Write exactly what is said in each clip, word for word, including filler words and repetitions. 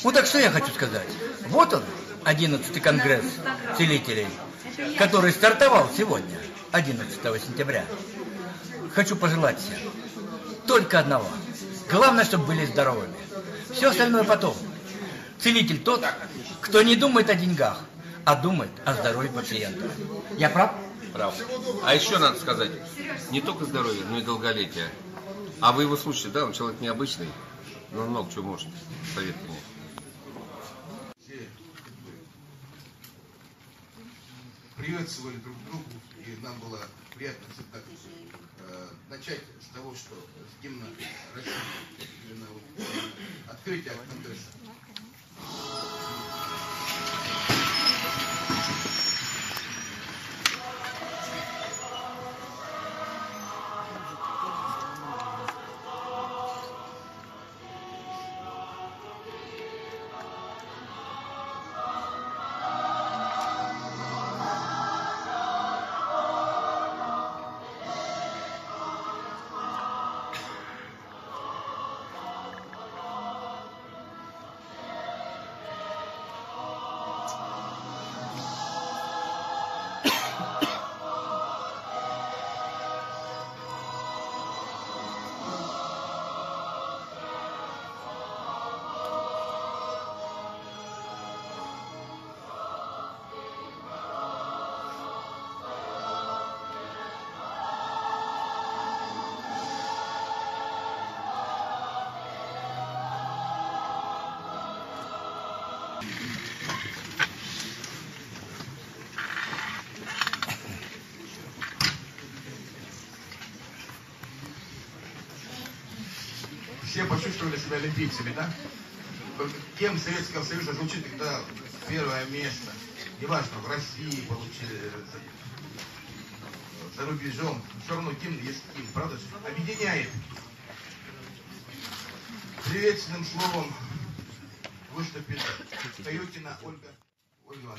Ну так что я хочу сказать. Вот он, одиннадцатый конгресс целителей, который стартовал сегодня, одиннадцатого сентября. Хочу пожелать всем только одного. Главное, чтобы были здоровыми. Все остальное потом. Целитель тот, кто не думает о деньгах, а думает о здоровье пациента. Я прав? Прав. А еще надо сказать, не только здоровье, но и долголетие. А вы его слушаете, да? Он человек необычный, но он много чего может. Поверьте мне. Приветствовали друг друга, и нам было приятно всегда э, начать с того, что с гимна России, именно вот, открытие конгресса. Все почувствовали себя олимпийцами, да? Кем Советского Союза звучит, когда первое место, неважно, в России получили, за рубежом, все равно гимн есть гимн, правда? Объединяет. Приветственным словом выступит Таютина Ольга Ольговна.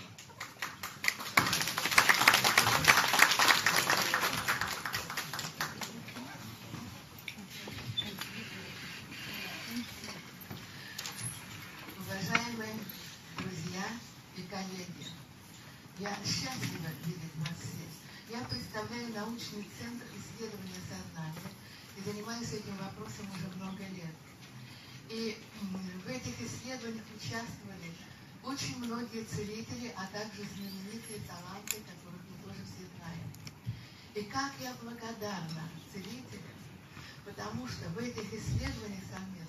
Уважаемые друзья и коллеги, я счастлива видеть вас здесь. Я представляю научный центр исследования сознания и занимаюсь этим вопросом уже много лет. И в этих исследованиях участвовали очень многие целители, а также знаменитые таланты, которых мы тоже все знаем. И как я благодарна целителям, потому что в этих исследованиях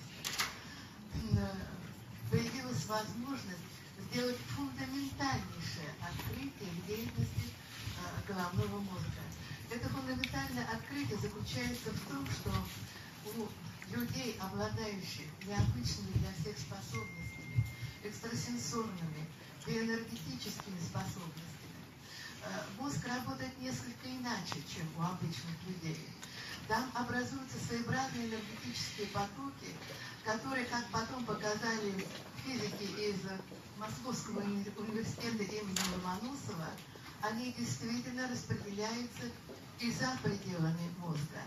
совместно появилась возможность сделать фундаментальнейшее открытие в деятельности э, головного мозга. Это фундаментальное открытие заключается в том, что у людей, обладающих необычными для всех способностями, экстрасенсорными, биоэнергетическими способностями, э, мозг работает несколько иначе, чем у обычных людей. Там образуются своеобразные энергетические потоки, которые, как потом показали физики из Московского университета имени Ломоносова, они действительно распределяются и за пределами мозга.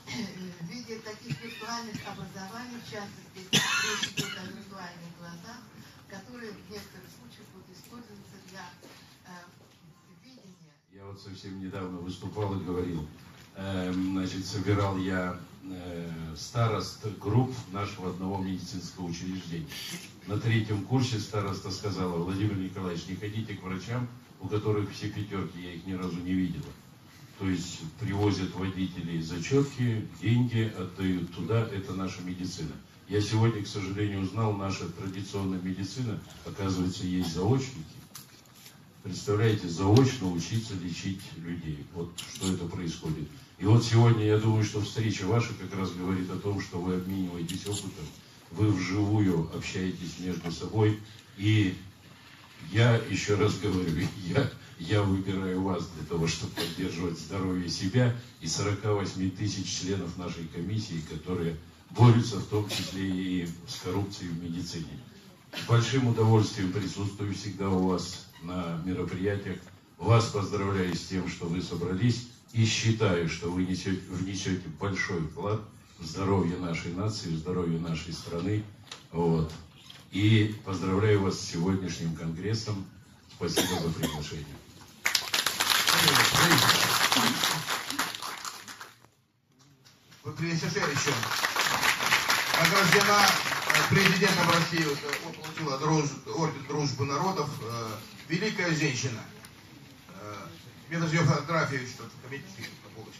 В виде таких виртуальных образований, в частности, речь идет о виртуальных глазах, которые в некоторых случаях будут использоваться для э, видения. Я вот совсем недавно выступал и говорил, э, значит, собирал я э, старост групп нашего одного медицинского учреждения. На третьем курсе староста сказала: Владимир Николаевич, не ходите к врачам, у которых все пятерки, я их ни разу не видела. То есть привозят водителей зачетки, деньги отдают туда, это наша медицина. Я сегодня, к сожалению, узнал, наша традиционная медицина, оказывается, есть заочники. Представляете, заочно учиться лечить людей. Вот что это происходит. И вот сегодня, я думаю, что встреча ваша как раз говорит о том, что вы обмениваетесь опытом, вы вживую общаетесь между собой. И я еще раз говорю, я, я выбираю вас для того, чтобы поддерживать здоровье себя и сорока восьми тысяч членов нашей комиссии, которые борются в том числе и с коррупцией в медицине. С большим удовольствием присутствую всегда у вас на мероприятиях. Вас поздравляю с тем, что вы собрались, и считаю, что вы несете, внесете большой вклад в здоровье нашей нации, в здоровье нашей страны. Вот. И поздравляю вас с сегодняшним конгрессом. Спасибо за приглашение. Вы еще награждена президентом России, вот, получила орден Дружбы народов, э, великая женщина. Э, мне даже ее фотографию что-то в комитете на полочке.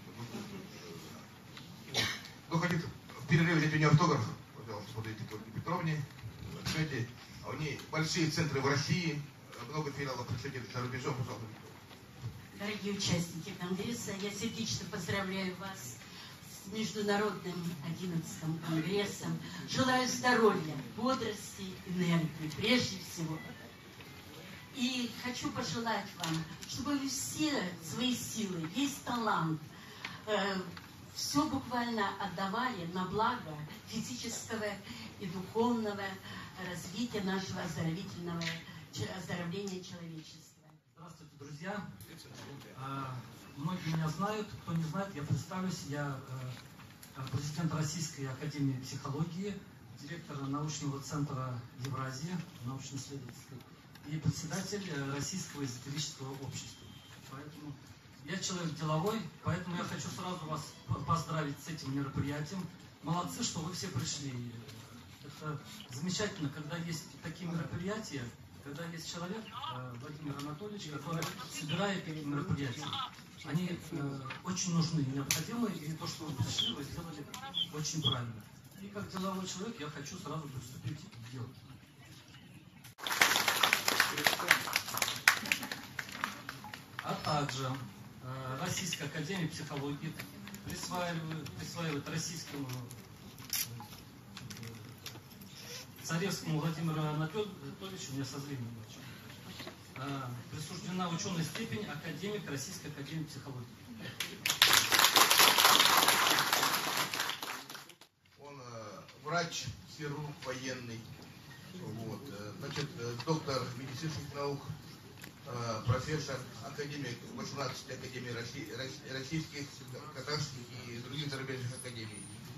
Кто хотит в перерыве взять у нее автограф, пожалуйста, подойдите к Ольге Петровне. Знаете, у нее большие центры в России, много филиалов представителей за рубежом, пожалуйста. Дорогие участники Конгресса, я сердечно поздравляю вас с Международным одиннадцатым Конгрессом. Желаю здоровья, бодрости, энергии, прежде всего. И хочу пожелать вам, чтобы вы все свои силы, весь талант, э, все буквально отдавали на благо физического и духовного развития нашего оздоровительного оздоровления человечества. Здравствуйте, друзья. Многие меня знают, кто не знает, я представлюсь. Я президент Российской академии психологии, директор научного центра Евразия, научно-исследовательской, и председатель Российского эзотерического общества. Поэтому я человек деловой, поэтому я хочу сразу вас поздравить с этим мероприятием. Молодцы, что вы все пришли. Это замечательно, когда есть такие мероприятия, когда есть человек, Владимир Анатольевич, который собирает эти мероприятия. Они э, очень нужны, необходимы, и то, что вы пришли, вы сделали очень правильно. И как деловой человек я хочу сразу приступить к делу. А также э, Российская академия психологии присваивает, присваивает российскому э, царевскому Владимиру Анатольевичу, у меня со зрением очень, э, присуждена ученая степень академик Российской академии психологии. Он э, врач, хирург военный, вот, э, значит, э, доктор медицинских наук, э, профессор, академик восемнадцати академий России, российских, казахских и других зарубежных академий.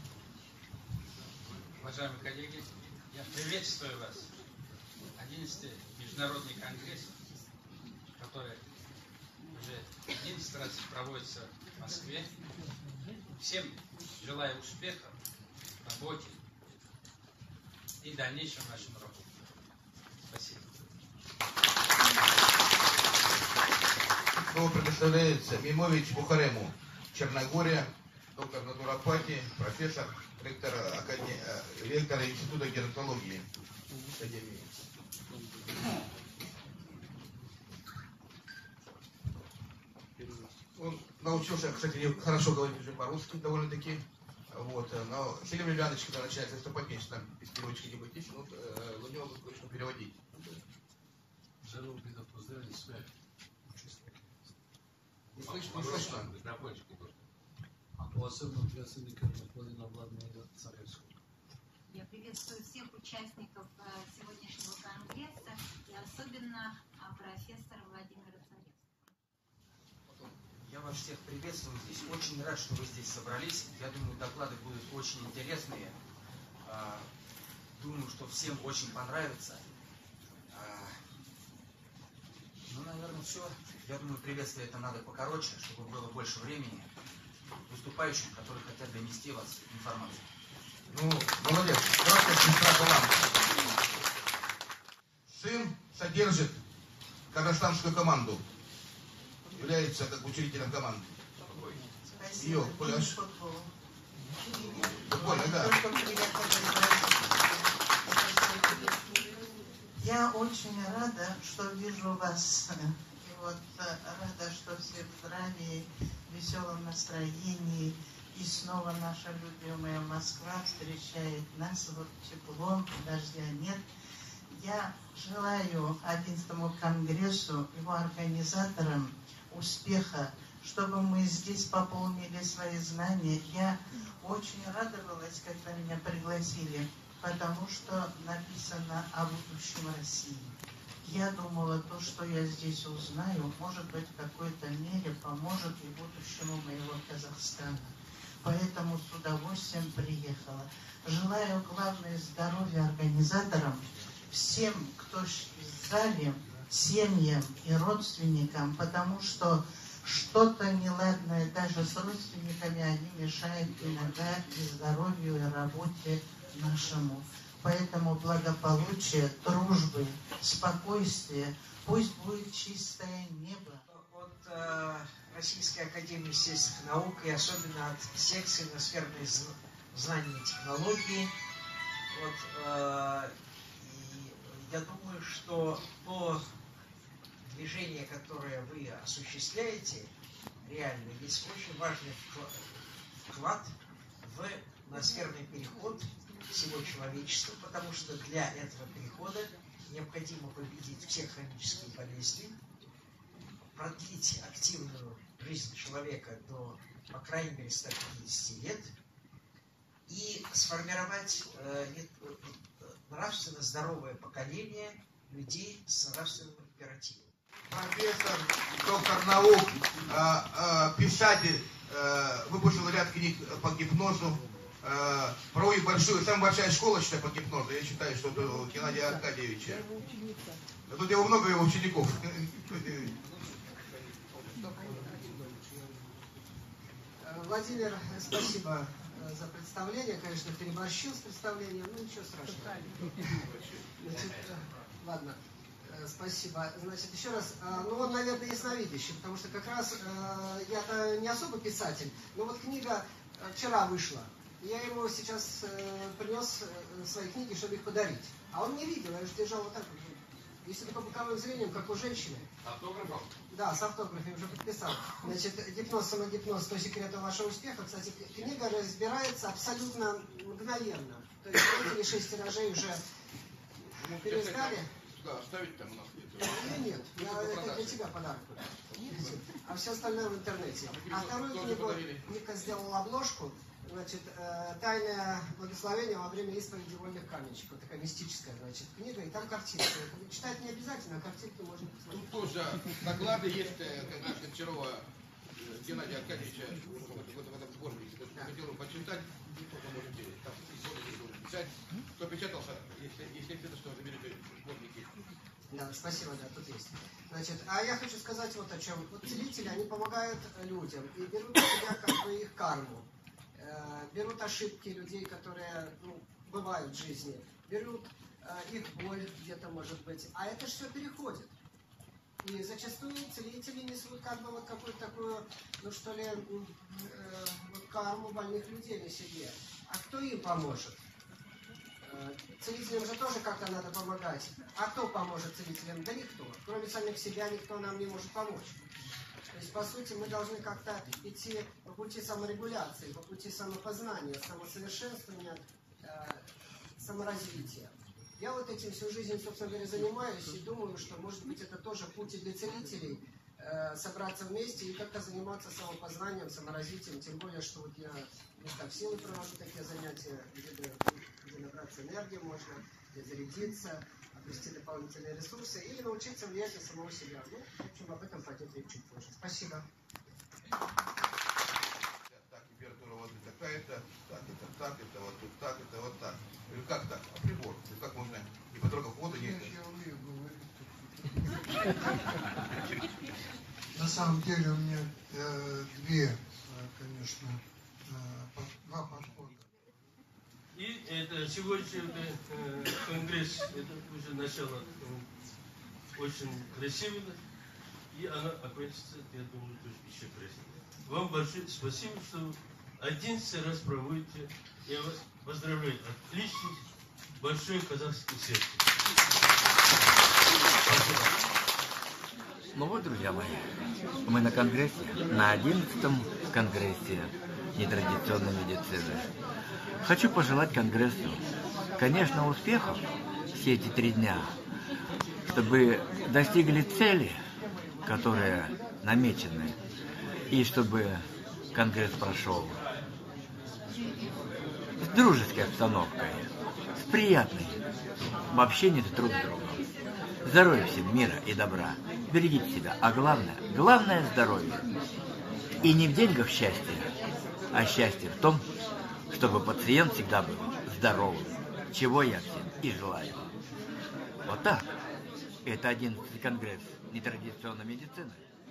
Уважаемые коллеги, я приветствую вас. одиннадцатый Международный конгресс, который уже одиннадцать раз проводится в Москве. Всем желаю успехов в работе и дальнейшем нашем работе. Спасибо. Слово предоставляется Мимович Бухарему, Черногория, доктор натуропатии, профессор, ректор, академи... ректор Института геронтологии Академии. Он научился, кстати, хорошо говорить уже по-русски довольно-таки. Вот, но Селим Ильянович, когда начинает выступать, конечно, там без переводчика не быть, но э, у него точно переводить. Желаю предоставить связь. Не слышно, не слышно. Особенно председателя господина Владимира Царевского. Я приветствую всех участников сегодняшнего конгресса и особенно профессора Владимира Царевского. Я вас всех приветствую здесь. Очень рад, что вы здесь собрались. Я думаю, доклады будут очень интересные. Думаю, что всем очень понравится. Ну, наверное, все. Я думаю, приветствие это надо покороче, чтобы было больше времени выступающим, которые хотят донести вас информацию. Ну, молодец. Краткая сестра команды. Сын содержит казахстанскую команду. Является как учредителем команды. Ее, Коляш. Прикольно, да. Я очень рада, что вижу вас. И вот рада, что все в здравии, в веселом настроении. И снова наша любимая Москва встречает нас вот теплом, дождя нет. Я желаю одиннадцатому конгрессу, его организаторам успеха, чтобы мы здесь пополнили свои знания. Я очень радовалась, когда меня пригласили, потому что написано о будущем России. Я думала, то, что я здесь узнаю, может быть, в какой-то мере поможет и будущему моего Казахстана. поэтому с удовольствием приехала. Желаю главное здоровья организаторам, всем, кто в зале, семьям и родственникам, потому что что-то неладное даже с родственниками, они мешают иногда и здоровью, и работе нашему. Поэтому благополучие, дружбы, спокойствие, пусть будет чистое небо. От э, Российской академии естественных наук и особенно от секции ноосферные знания и технологии. Вот, э, и я думаю, что то движение, которое вы осуществляете, реально есть очень важный вклад в ноосферный переход всего человечества, потому что для этого перехода необходимо победить все хронические болезни, продлить активную жизнь человека до, по крайней мере, ста пятидесяти лет и сформировать э, нравственно здоровое поколение людей с нравственным императивом. Профессор, доктор наук, э, э, писатель, э, выпустил ряд книг по гипнозу, э, проводит большую, самая большая школа, считаю, по гипнозу. Я считаю, что это у Геннадия Аркадьевича. Тут его много, его учеников. Владимир, спасибо за представление. Конечно, переборщил с представлением, но ничего страшного. Значит, ладно. Спасибо. Значит, еще раз, ну он, наверное, ясновидящий, потому что как раз я-то не особо писатель, но вот книга вчера вышла. Я ему сейчас принес свои книги, чтобы их подарить. А он не видел, я же держал вот так вот. Если только боковым зрением, как у женщины. С автографом? Да, с автографом уже подписал. Значит, гипноз, самогипноз, сто секретов вашего успеха. Кстати, книга разбирается абсолютно мгновенно. То есть пять или шесть тиражей уже переиздали. Да, оставить там у нас где-то. Нет, нет, я, это для тебя подарок. А все остальное в интернете. А вторую книгу Ника сделала обложку. Значит, «Тайное благословение во время исповеди вольных каменщиков». Такая мистическая, значит, книга, и там картинки. Читать не обязательно, а картинки можно посмотреть. Тут тоже доклады есть, как Гончарова Геннадия Аркадьевича в этом сборнике. Хотел бы почитать, кто можете там писать. Кто печатался, если это что, заберете сборники. Да, спасибо, да, тут есть. Значит, а я хочу сказать вот о чем. Вот целители, они помогают людям и берут на себя как бы их карму. Берут ошибки людей, которые ну, бывают в жизни, берут э, их боль где-то, может быть, а это все переходит. И зачастую целители несут как бы вот какую-то такую, ну что ли, э, вот карму больных людей на себе. А кто им поможет? Э, целителям же тоже как-то надо помогать. А кто поможет целителям? Да никто. Кроме самих себя никто нам не может помочь. То есть, по сути, мы должны как-то идти по пути саморегуляции, по пути самопознания, самосовершенствования, э, саморазвития. Я вот этим всю жизнь, собственно говоря, занимаюсь и думаю, что, может быть, это тоже путь и для целителей, э, собраться вместе и как-то заниматься самопознанием, саморазвитием. Тем более, что вот я в местах силы провожу такие занятия, где, где набраться энергии можно, где зарядиться, обрести дополнительные ресурсы или научиться влиять на самого себя. Ну, в общем, об этом пойдет речь чуть позже. Спасибо. Так, температура воды такая-то, так, это так, это вот тут так, это вот так. Или как так? А прибор? Или как можно не потрогав воду, не... На самом деле у меня э, две, конечно, э, два подхода. И это сегодняшний э, конгресс, это уже начало э, очень красивое, и она окончится, я думаю, тоже еще красивее. Вам большое спасибо, что одиннадцатый раз проводите. Я вас поздравляю. Отличный, большое казахское сердце. Ну вот, друзья мои, мы на конгрессе, на одиннадцатом конгрессе нетрадиционной медицины. Хочу пожелать конгрессу, конечно, успехов все эти три дня, чтобы достигли цели, которые намечены, и чтобы конгресс прошел с дружеской обстановкой, с приятной в общении друг с другом. Здоровья всем, мира и добра. Берегите себя, а главное, главное здоровье. И не в деньгах счастье, А счастье в том, чтобы пациент всегда был здоровым, чего я всем и желаю. Вот так. Это одиннадцатый конгресс нетрадиционной медицины.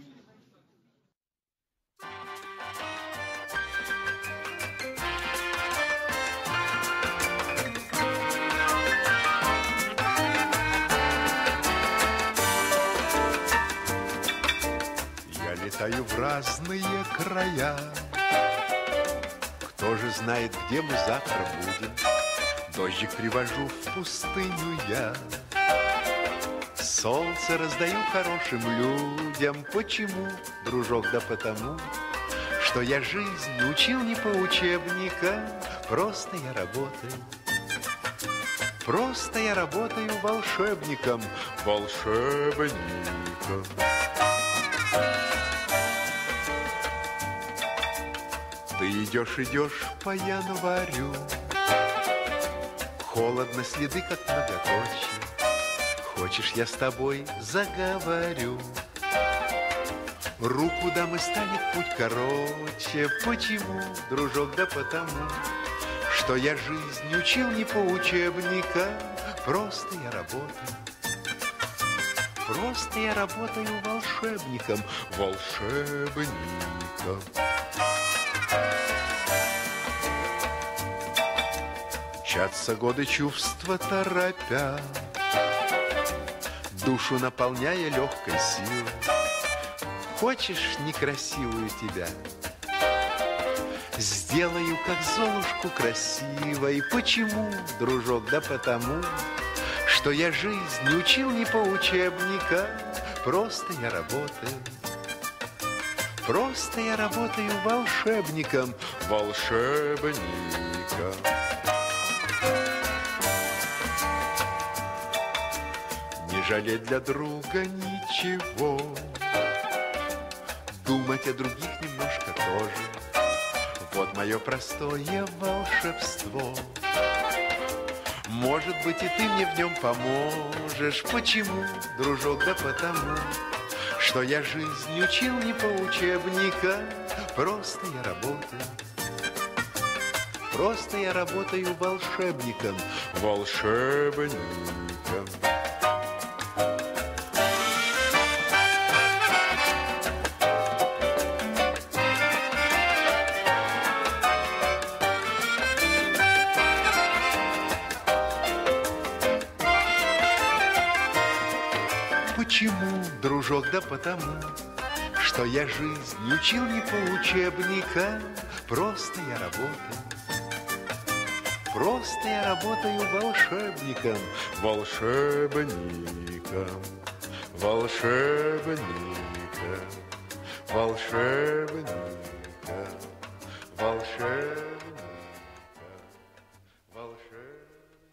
Я летаю в разные края. Кто же знает, где мы завтра будем? Дождик привожу в пустыню я. Солнце раздаю хорошим людям. Почему, дружок? Да потому, что я жизнь учил не по учебникам. Просто я работаю. Просто я работаю волшебником. Волшебником. Ты идешь, идешь по январю. Холодно, следы как многоточие. Хочешь, я с тобой заговорю? Руку дам и станет путь короче. Почему, дружок? Да потому, что я жизнь учил не по учебникам. Просто я работаю. Просто я работаю волшебником. Волшебником. Мчатся годы, чувства торопя, душу наполняя легкой силой. Хочешь некрасивую тебя? Сделаю, как Золушку, красивой. Почему, дружок? Да потому, что я жизнь учил не по учебникам. Просто я работаю. Просто я работаю волшебником. Волшебником. Не жалеть для друга ничего, думать о других немножко тоже. Вот мое простое волшебство. Может быть, и ты мне в нем поможешь. Почему, дружок? Да потому, что я жизнь учил не по учебникам. Просто я работаю. Просто я работаю волшебником. Волшебником. Почему, дружок? Да потому, что я жизнь учил не по учебникам. Просто я работаю. Просто я работаю волшебником. Волшебником. Волшебником. Волшебником. Волшебником. Волшебником.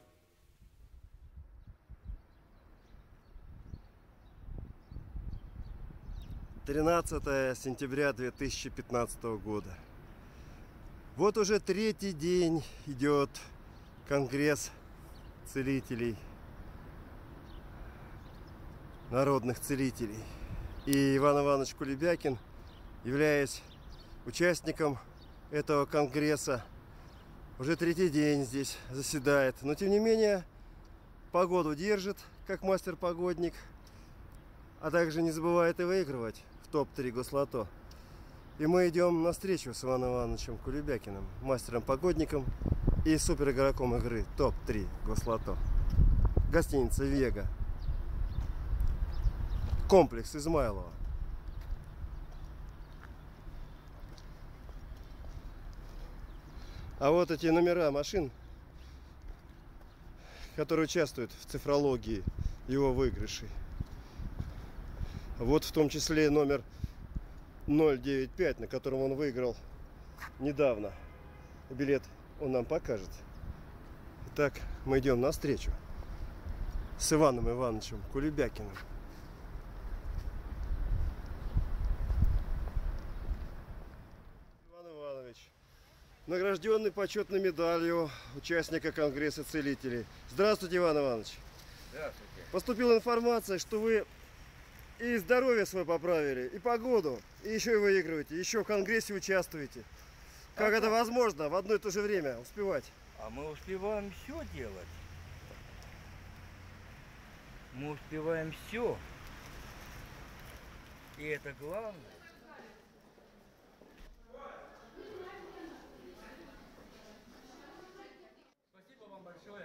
тринадцатое сентября две тысячи пятнадцатого года. Вот уже третий день идет конгресс целителей, народных целителей. И Иван Иванович Кулебякин, являясь участником этого конгресса, уже третий день здесь заседает. Но тем не менее погоду держит, как мастер-погодник, а также не забывает и выигрывать в топ три Гослото. И мы идем на встречу с Иваном Ивановичем Кулебякиным, мастером-погодником и суперигроком игры топ три Гослото. Гостиница Вега. Комплекс Измайлова. А вот эти номера машин, которые участвуют в цифрологии его выигрышей. Вот в том числе номер ноль девять пять, на котором он выиграл недавно. Билет он нам покажет. Итак, мы идем навстречу с Иваном Ивановичем Кулебякиным. Иван Иванович, награжденный почетной медалью участника Конгресса целителей. Здравствуйте, Иван Иванович. Здравствуйте. Поступила информация, что вы и здоровье свое поправили, и погоду, и еще и выигрываете, еще в Конгрессе участвуете. Как это возможно в одно и то же время успевать? А мы успеваем все делать. Мы успеваем все. И это главное. Спасибо вам большое.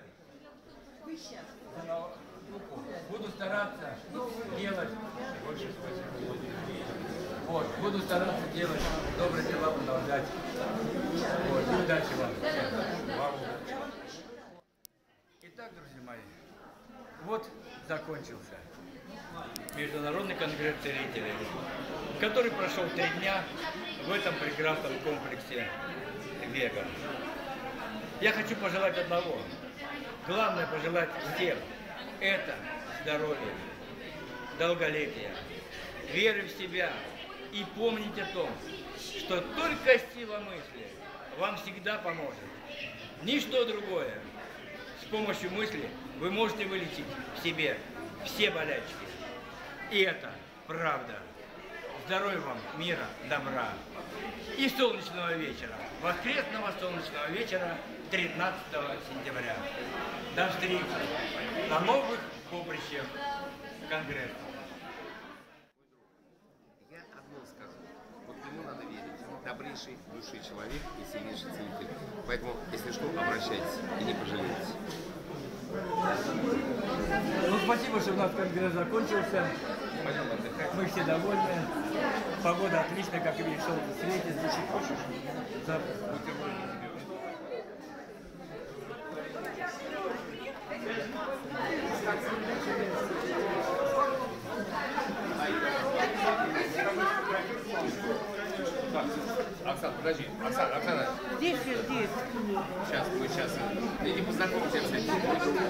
Буду стараться делать. Больше спасибо. Вот, буду стараться делать добрые дела, продолжать. Вот, и удачи вам. Вам удачи. Итак, друзья мои, вот закончился Международный конгресс целителей, который прошел три дня в этом прекрасном комплексе Вега. Я хочу пожелать одного. Главное пожелать всем – это здоровье, долголетия, веры в себя. И помните о том, что только сила мысли вам всегда поможет. Ничто другое. С помощью мысли вы можете вылечить в себе все болячки. И это правда. Здоровья вам, мира, добра. И солнечного вечера, воскресного солнечного вечера тринадцатого сентября. До встречи на новых поприщах Конгресса. Я одно скажу. Вот ему надо верить. Добрейший души человек и сильнейший целитель. Поэтому, если что, обращайтесь и не пожалеете. Ну, спасибо, что у нас конгресс закончился. Пойдем отдыхать. Мы все довольны. Погода отличная, как и видишь, солнце светит. За... Оксана, подожди. Оксана, Оксана. Здесь, здесь. Сейчас, мы сейчас. Иди познакомимся с этим.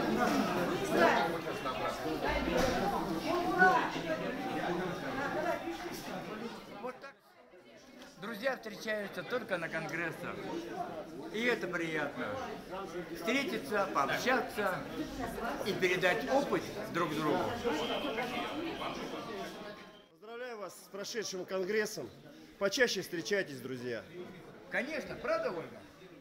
Вот так. Друзья встречаются только на конгрессах. И это приятно. Встретиться, пообщаться и передать опыт друг другу. Поздравляю вас с прошедшим конгрессом. Почаще встречайтесь, друзья. Конечно, правда, Ольга?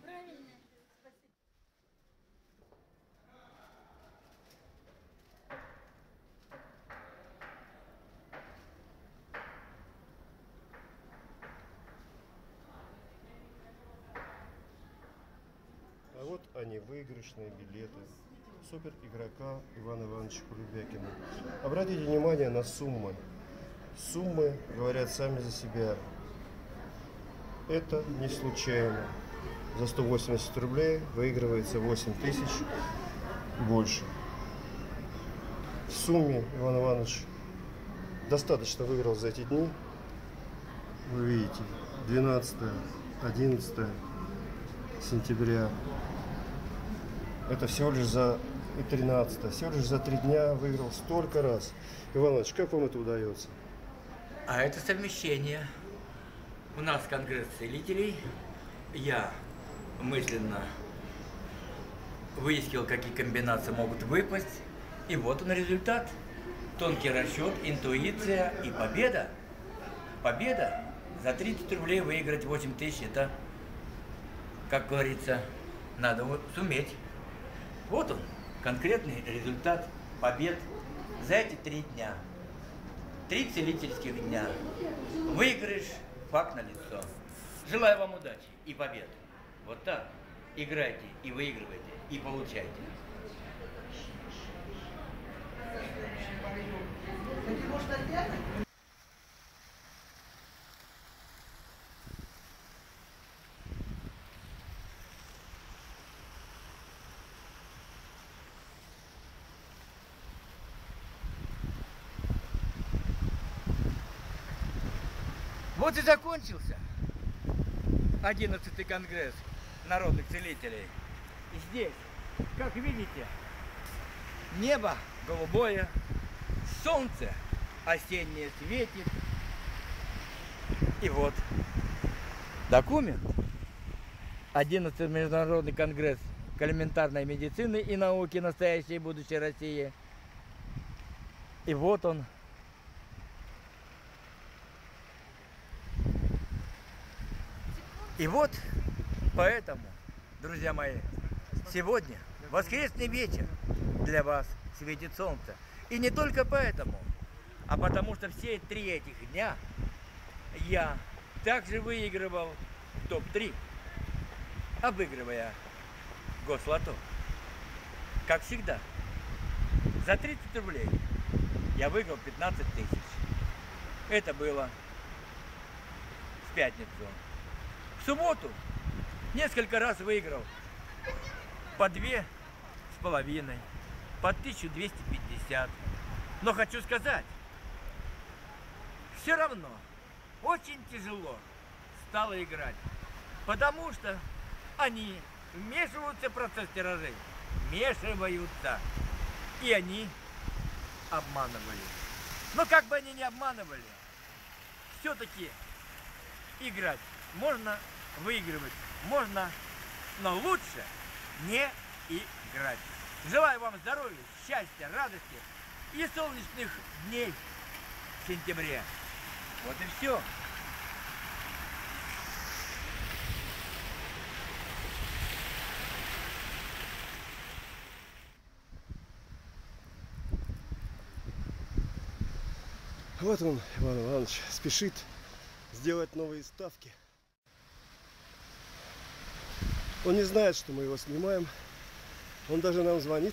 А вот они, выигрышные билеты супер игрока Ивана Ивановича Кулебякина. Обратите внимание на суммы. Суммы говорят сами за себя. Это не случайно. За сто восемьдесят рублей выигрывается восемь тысяч и больше. В сумме Иван Иванович достаточно выиграл за эти дни. Вы видите, двенадцатое, одиннадцатое сентября. Это всего лишь за тринадцатое, всего лишь за три дня выиграл столько раз. Иван Иванович, как вам это удается? А это совмещение. У нас конгресс целителей. Я мысленно выискивал, какие комбинации могут выпасть. И вот он результат. Тонкий расчет, интуиция и победа. Победа. За тридцать рублей выиграть восемь тысяч, это, как говорится, надо вот суметь. Вот он, конкретный результат побед за эти три дня. Три целительских дня. Выигрыш, факт налицо. Желаю вам удачи и побед. Вот так. Играйте и выигрывайте, и получайте. Вот и закончился одиннадцатый конгресс народных целителей. И здесь, как видите, небо голубое, солнце осеннее светит. И вот документ. одиннадцатый международный конгресс элементарной медицины и науки настоящей и будущей России. И вот он. И вот Поэтому, друзья мои, сегодня воскресный вечер, для вас светит солнце. И не только поэтому, а потому что все три этих дня я также выигрывал топ три, обыгрывая Гослото. Как всегда, за тридцать рублей я выиграл пятнадцать тысяч. Это было в пятницу. В субботу несколько раз выиграл по две с половиной, по тысячу двести пятьдесят. Но хочу сказать, все равно очень тяжело стало играть, потому что они вмешиваются в процесс тиражей, вмешиваются, и они обманывали. Но как бы они ни обманывали, все-таки играть можно, выигрывать можно, но лучше не играть. Желаю вам здоровья, счастья, радости и солнечных дней в сентябре. Вот и все. Вот он, Иван Иванович, спешит сделать новые ставки. Он не знает, что мы его снимаем. Он даже нам звонит.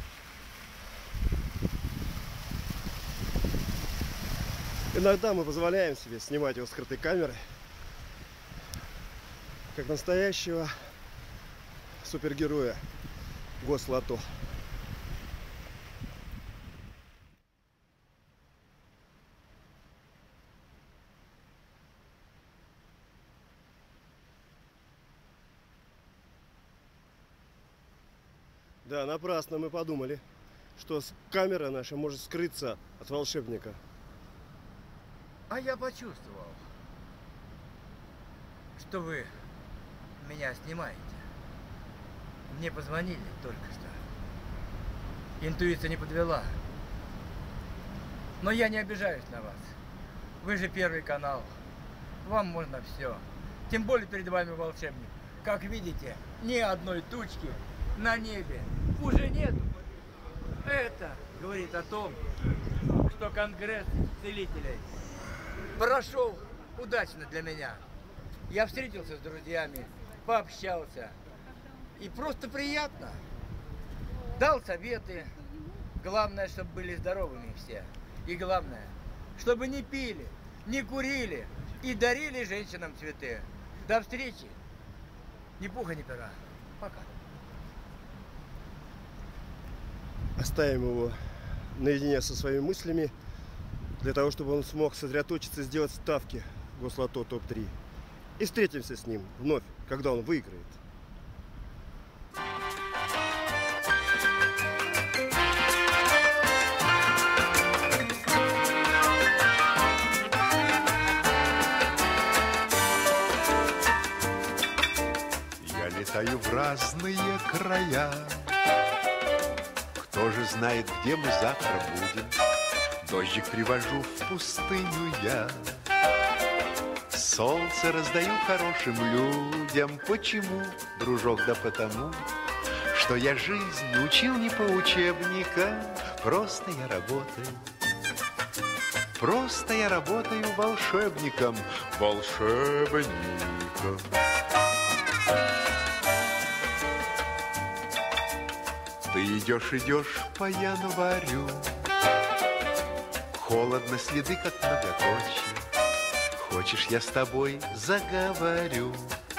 Иногда мы позволяем себе снимать его скрытой камерой, как настоящего супергероя Гослото. Да, напрасно мы подумали, что камера наша может скрыться от волшебника. А я почувствовал, что вы меня снимаете. Мне позвонили только что. Интуиция не подвела. Но я не обижаюсь на вас. Вы же Первый канал. Вам можно все. Тем более перед вами волшебник. Как видите, ни одной тучки на небе уже нет. Это говорит о том, что Конгресс целителей прошел удачно для меня. Я встретился с друзьями, пообщался. И просто приятно. Дал советы. Главное, чтобы были здоровыми все. И главное, чтобы не пили, не курили и дарили женщинам цветы. До встречи. Ни пуха, ни пера. Пока. Оставим его наедине со своими мыслями, для того, чтобы он смог сосредоточиться и сделать ставки в Гослото топ три. И встретимся с ним вновь, когда он выиграет. Я летаю в разные края. Кто же знает, где мы завтра будем? Дождик привожу в пустыню я. Солнце раздаю хорошим людям. Почему, дружок? Да потому, что я жизнь учил не по учебникам. Просто я работаю. Просто я работаю волшебником. Волшебником. Ты идешь, идешь по январю. Холодно, следы как многоточие. Хочешь, я с тобой заговорю?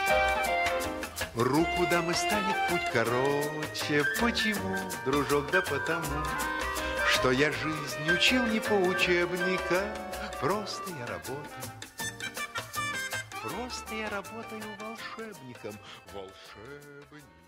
Руку дам и станет путь короче. Почему, дружок? Да потому, что я жизнь учил не по учебникам. Просто я работаю. Просто я работаю волшебником. Волшебником.